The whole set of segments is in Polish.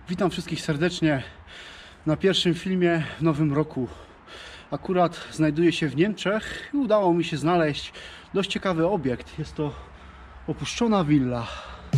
Witam wszystkich serdecznie na pierwszym filmie w nowym roku. Akurat znajduję się w Niemczech i udało mi się znaleźć dość ciekawy obiekt. Jest to opuszczona willa.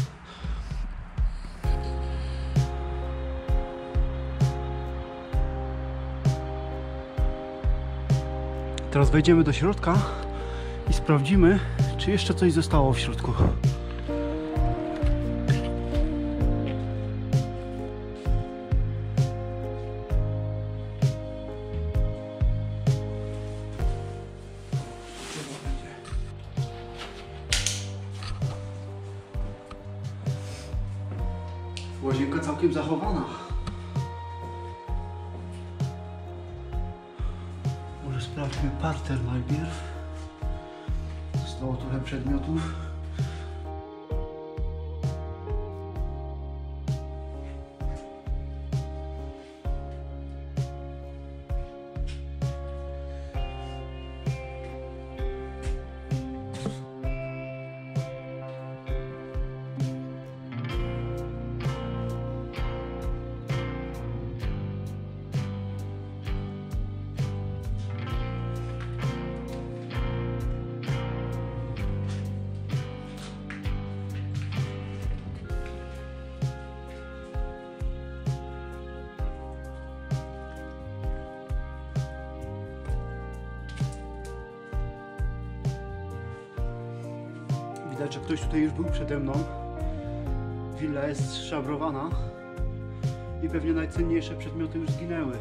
Teraz wejdziemy do środka i sprawdzimy, czy jeszcze coś zostało w środku. Łazienka całkiem zachowana. Może sprawdźmy parter najpierw. Zostało trochę przedmiotów. Widać, że ktoś tutaj już był przede mną. Willa jest szabrowana i pewnie najcenniejsze przedmioty już zginęły.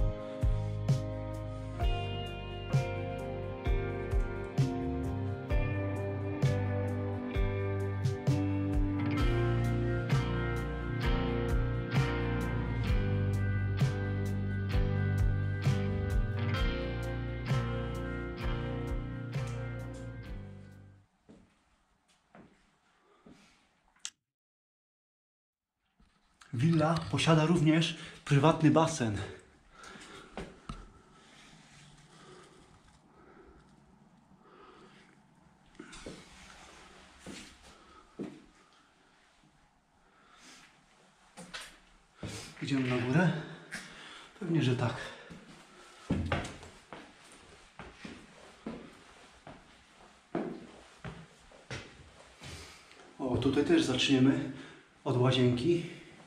Willa posiada również prywatny basen. Idziemy na górę? Pewnie, że tak. O, tutaj też zaczniemy od łazienki.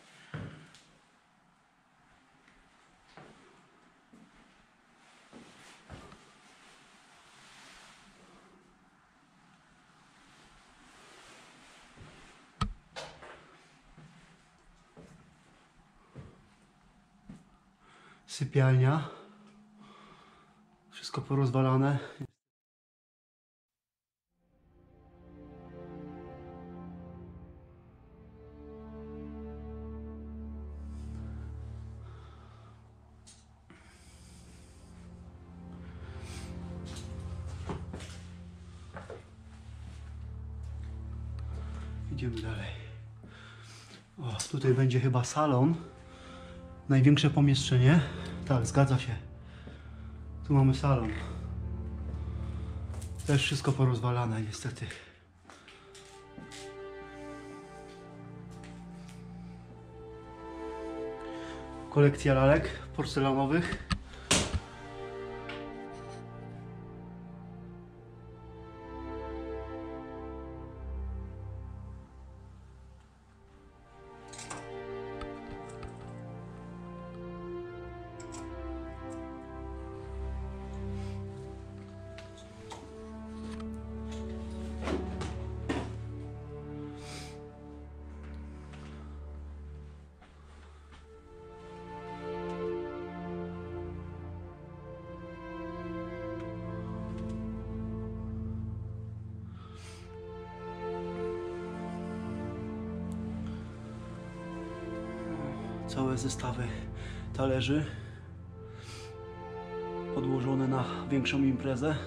Sypialnia. Wszystko porozwalane. Idziemy dalej. O, tutaj będzie chyba salon. Największe pomieszczenie. Tak, zgadza się. Tu mamy salon. Też wszystko porozwalane niestety. Kolekcja lalek porcelanowych. Całe zestawy talerzy podłożone na większą imprezę.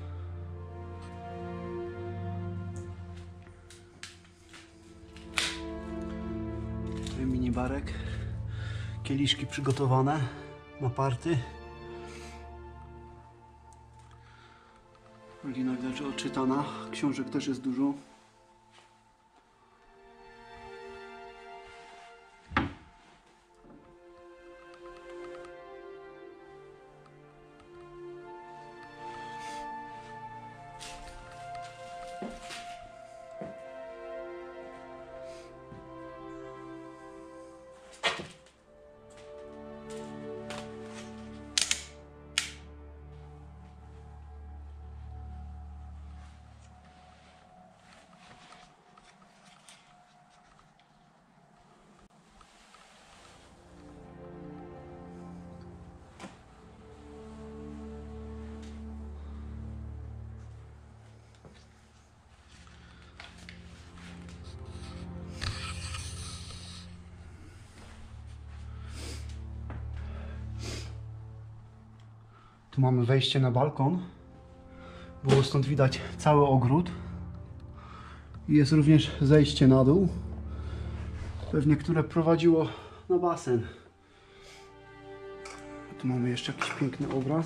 Tutaj minibarek, kieliszki przygotowane na party. Lina widać, że odczytana, książek też jest dużo. Tu mamy wejście na balkon. Było stąd widać cały ogród. I jest również zejście na dół. Pewnie które prowadziło na basen. Tu mamy jeszcze jakiś piękny obraz.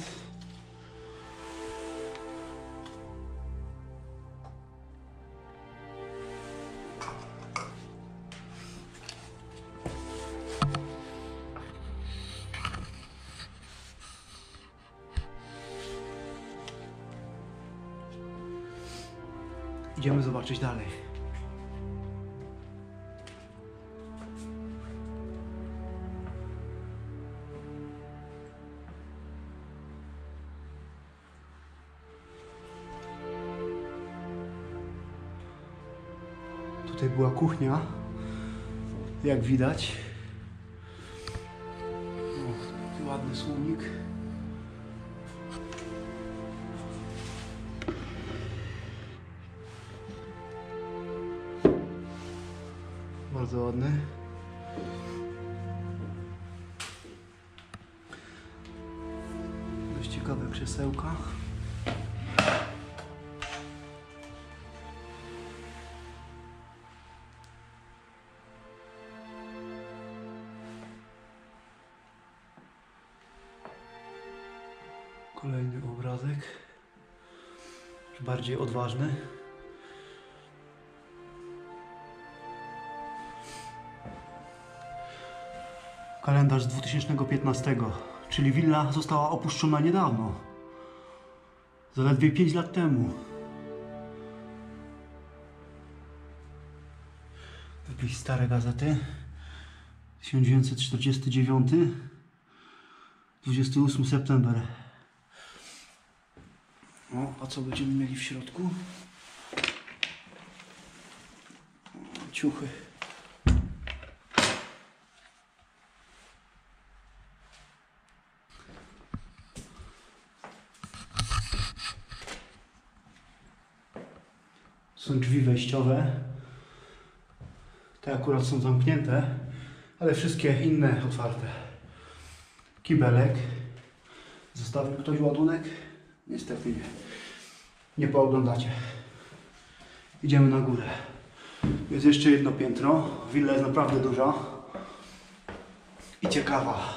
Idziemy zobaczyć dalej. Tutaj była kuchnia, jak widać. O, tu ładny słomik. Bardzo ładny. Dość ciekawe krzesełka. Kolejny obrazek, bardziej odważny. Kalendarz z 2015, czyli willa została opuszczona niedawno, zaledwie 5 lat temu. Jakieś stare gazety, 1949, 28 september. O, a co będziemy mieli w środku? O, ciuchy. Są drzwi wejściowe. Te akurat są zamknięte, ale wszystkie inne otwarte. Kibelek. Zostawił ktoś ładunek? Niestety nie. Nie pooglądacie. Idziemy na górę. Jest jeszcze jedno piętro. Willa jest naprawdę duża i ciekawa.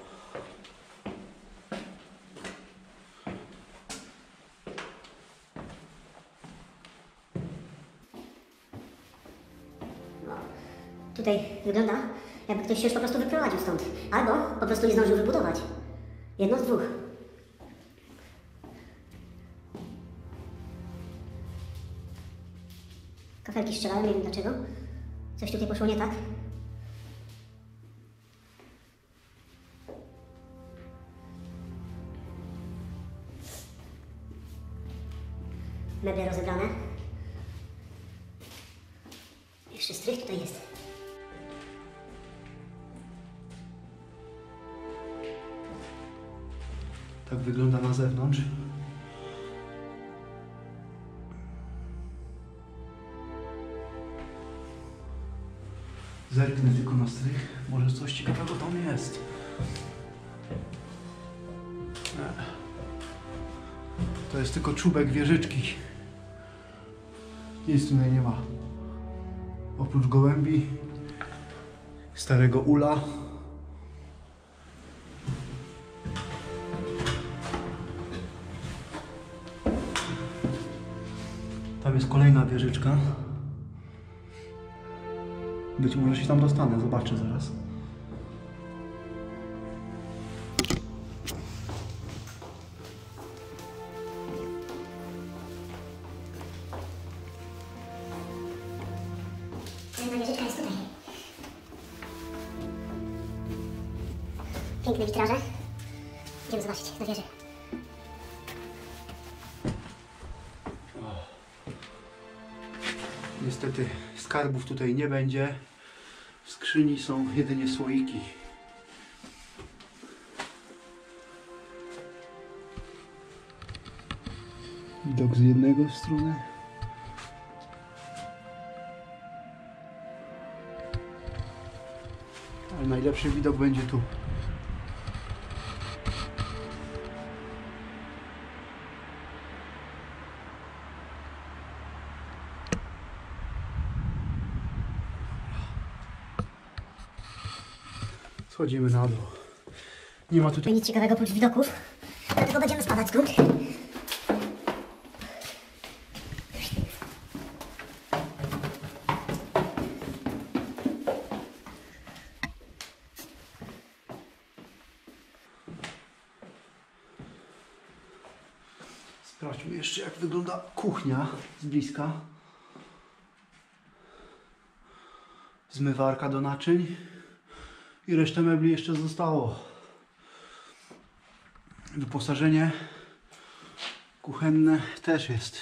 Tutaj wygląda, jakby ktoś się już po prostu wyprowadził stąd. Albo po prostu nie zdążył wybudować. Jedno z dwóch. Kafelki strzelają, nie wiem dlaczego. Coś tutaj poszło nie tak. Meble rozebrane. Jeszcze strych tutaj jest. Tak wygląda na zewnątrz. Zerknę tylko na strych. Może coś ciekawego tam jest. Nie. To jest tylko czubek wieżyczki. Nic tutaj nie ma. Oprócz gołębi, starego ula. Tam jest kolejna wieżyczka. Być może się tam dostanę, zobaczę zaraz. Kolejna wieżyczka jest tutaj. Piękne witraże. Idziemy zobaczyć na wieżę. Niestety skarbów tutaj nie będzie. W skrzyni są jedynie słoiki. Widok z jednego strony. Ale najlepszy widok będzie tu. Schodzimy na dół. Nie ma tutaj... Nic ciekawego oprócz widoków, dlatego będziemy spadać stąd. Sprawdźmy jeszcze, jak wygląda kuchnia z bliska. Zmywarka do naczyń i resztę mebli jeszcze zostało. Wyposażenie kuchenne też jest.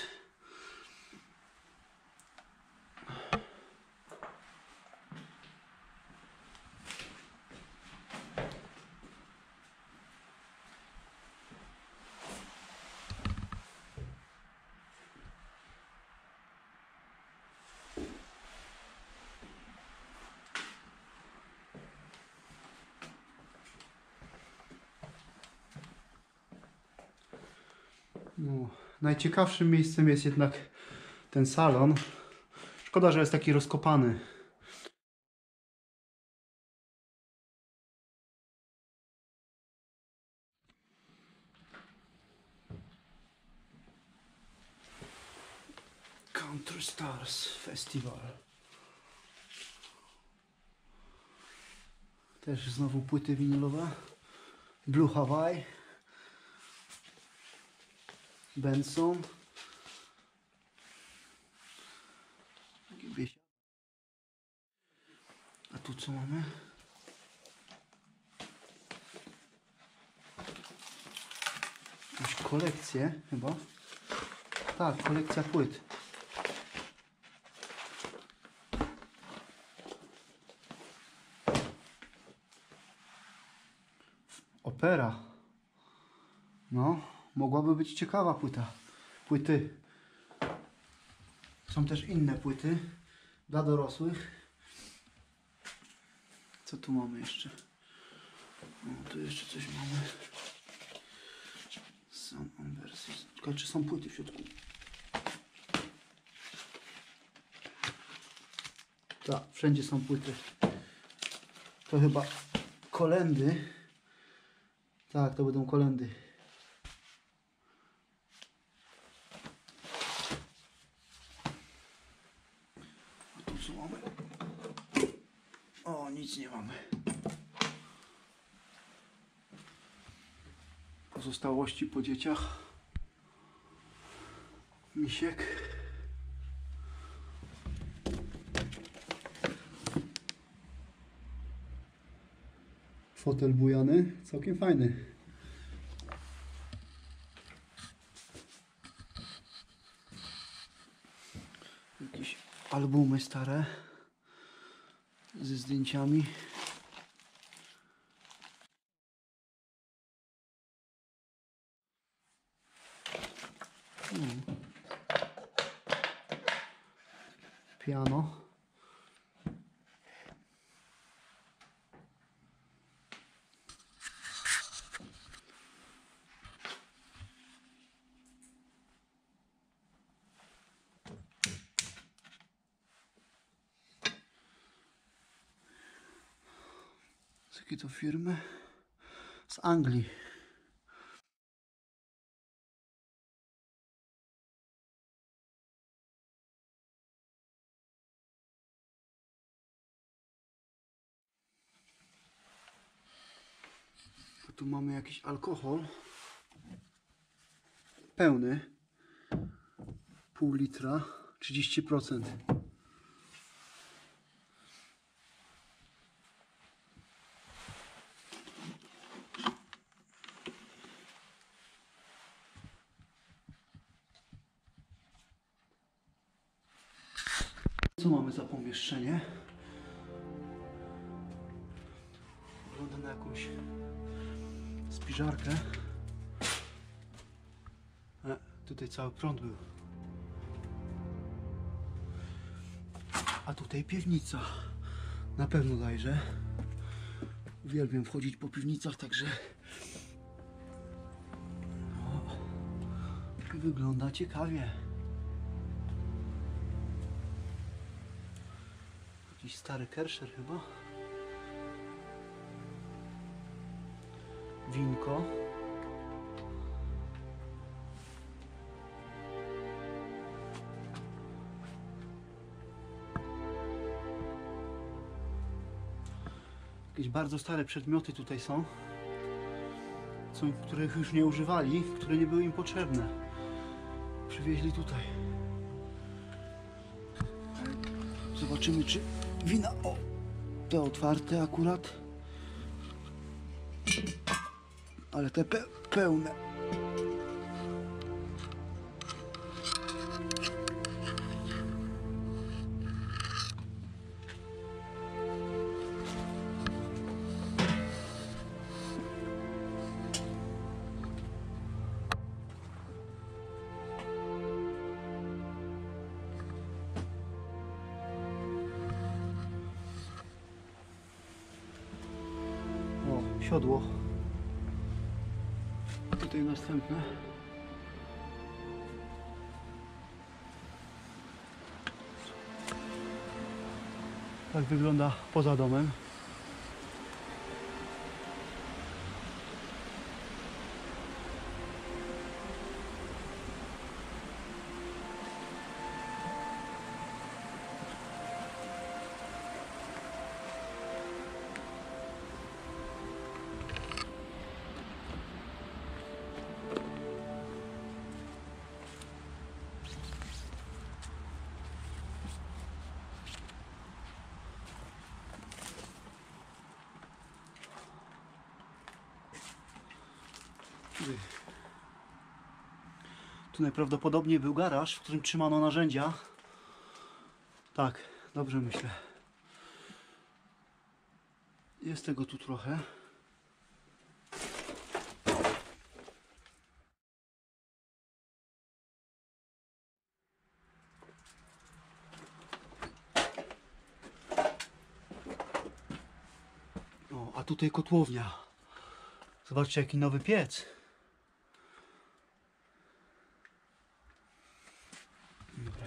No, najciekawszym miejscem jest jednak ten salon. Szkoda, że jest taki rozkopany. Country Stars Festival. Też znowu płyty winylowe. Blue Hawaii. Benson. A tu co mamy? Jakąś kolekcję chyba. Tak, kolekcja płyt. Opera. No, mogłaby być ciekawa płyta. Płyty. Są też inne płyty dla dorosłych. Co tu mamy jeszcze? O, tu jeszcze coś mamy. Są wersje. Tylko czy są płyty w środku? Tak, wszędzie są płyty. To chyba kolędy. Tak, to będą kolędy. A tu co mamy? O, nic nie mamy. Pozostałości po dzieciach. Misiek. Fotel bujany, całkiem fajny. Jakieś albumy stare ze zdjęciami. Piano. Z jakiej to firmy? Z Anglii. A tu mamy jakiś alkohol. Pełny. Pół litra. 30%. Co mamy za pomieszczenie? Wygląda na jakąś spiżarkę. Tutaj cały prąd był. A tutaj piwnica. Na pewno zajrzę. Uwielbiam wchodzić po piwnicach, także no, wygląda ciekawie. Jakiś stary Kerscher chyba. winko. Jakieś bardzo stare przedmioty tutaj są, których już nie używali, które nie były im potrzebne. Przywieźli tutaj. Zobaczymy, czy wina... O! Te otwarte akurat. Ale te pełne. O, siodło. Tutaj następne. Tak wygląda poza domem. Tu najprawdopodobniej był garaż, w którym trzymano narzędzia. Tak, dobrze myślę. Jest tego tu trochę. O, a tutaj kotłownia. Zobaczcie, jaki nowy piec. Dobra.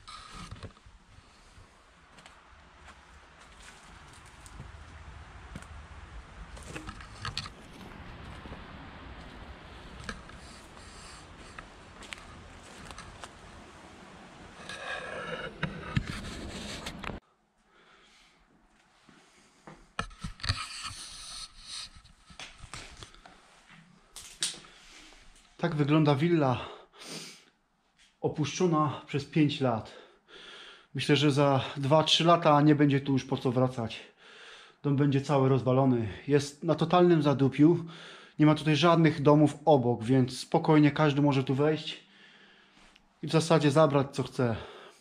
Tak wygląda willa opuszczona przez 5 lat. Myślę, że za 2-3 lata nie będzie tu już po co wracać. Dom będzie cały rozwalony. Jest na totalnym zadupiu. Nie ma tutaj żadnych domów obok, więc spokojnie każdy może tu wejść i w zasadzie zabrać co chce.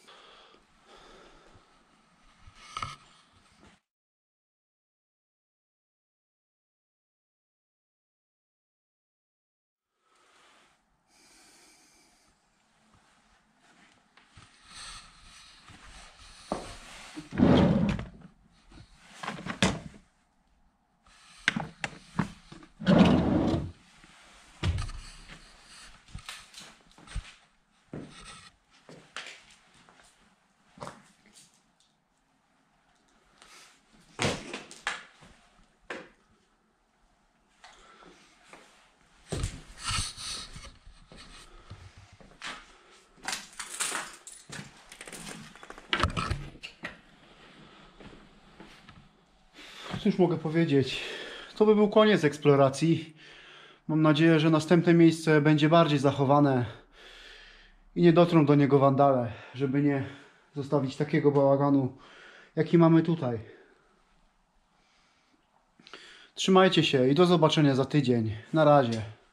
Cóż mogę powiedzieć? To by był koniec eksploracji. Mam nadzieję, że następne miejsce będzie bardziej zachowane i nie dotrą do niego wandale, żeby nie zostawić takiego bałaganu, jaki mamy tutaj. Trzymajcie się i do zobaczenia za tydzień. Na razie.